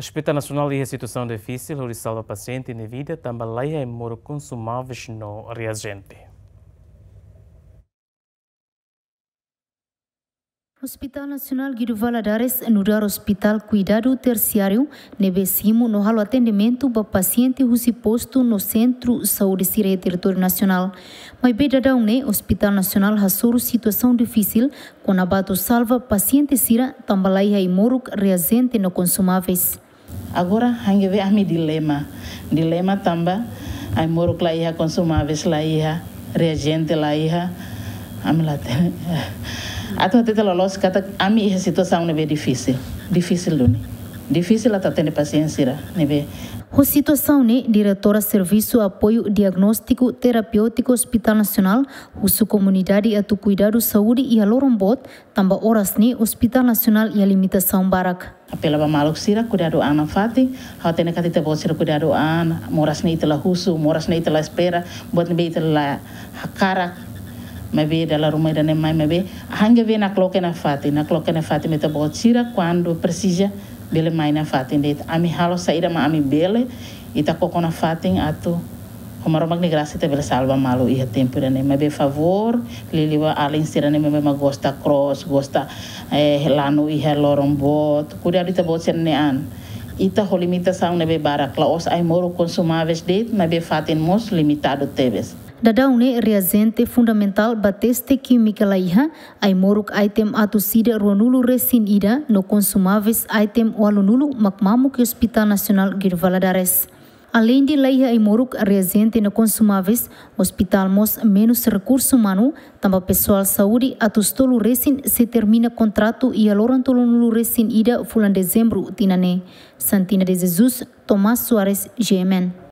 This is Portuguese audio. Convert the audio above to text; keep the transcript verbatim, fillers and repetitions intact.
Hospital Nacional e a situação difícil, onde salva paciente na vida, também leia e moro consumáveis no reagente. Hospital Nacional Guido Valadares anudar Hospital Cuidado Terciário nebesimo no halo atendimento para paciente husi posto no Centro Saúde Sira Território Nacional. Mas beda daune Hospital Nacional hasuru situação difícil com abato salva paciente Sira tambalai hai moruk reagente no consumáveis. Agora hange ve ami dilema. Dilema tamba ai moruk la iha consumáveis la iha reagente la iha amilate. Ato até la lógica kata ami a situação nebe difícil, difícil duni, difícil até ter paciência nebe. A situação ne diretora Serviço Apoio Diagnóstico Terapêutico Hospital Nacional, usu comunidade atu cuidado saúde e alorombot, tamba horas ne Hospital Nacional e a limitação barak. Apela ba maluk sira cuidado ana fati, ha tene katita bo sira cuidado ana, moras ne itela husu, moras ne itela espera, bot ne itela hakara. Mabe dalam rumah dan emai mabe hanga ve na cloque na fati na cloque na fati meta botira quando precisa bele mai na fati det ami halo saída ma ami bele ita koko na fati atu como mag negrasi te bele salva malo ia tempo dan mabe favor liliwa alin sira ne mabe ma gosta cross gosta eh lanu ia lorombot kuda dita botira ne an ita ho limitação nebe barak la os ai moro consumáveis det mabe fatin mos limitado tebes. Dadaune reagente fundamental bateste química laiha, ai moruk item atu sida ruanulu resin ida no consumáveis item walunulu makmamu que Hospital Nacional Guido Valadares. Além de laiha ai moruk reagente no consumáveis, hospital mos menos recurso humano, também pessoal saúde atu stolu resin se termina contrato e aloran tolonulu resin ida fulan dezembro tinane. Santina de Jesus, Tomás Soares, G M N.